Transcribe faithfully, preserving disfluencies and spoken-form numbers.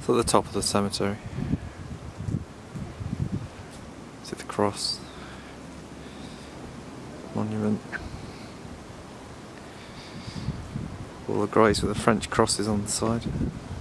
It's at the top of the cemetery. See the cross monument. All the graves with the French crosses on the side.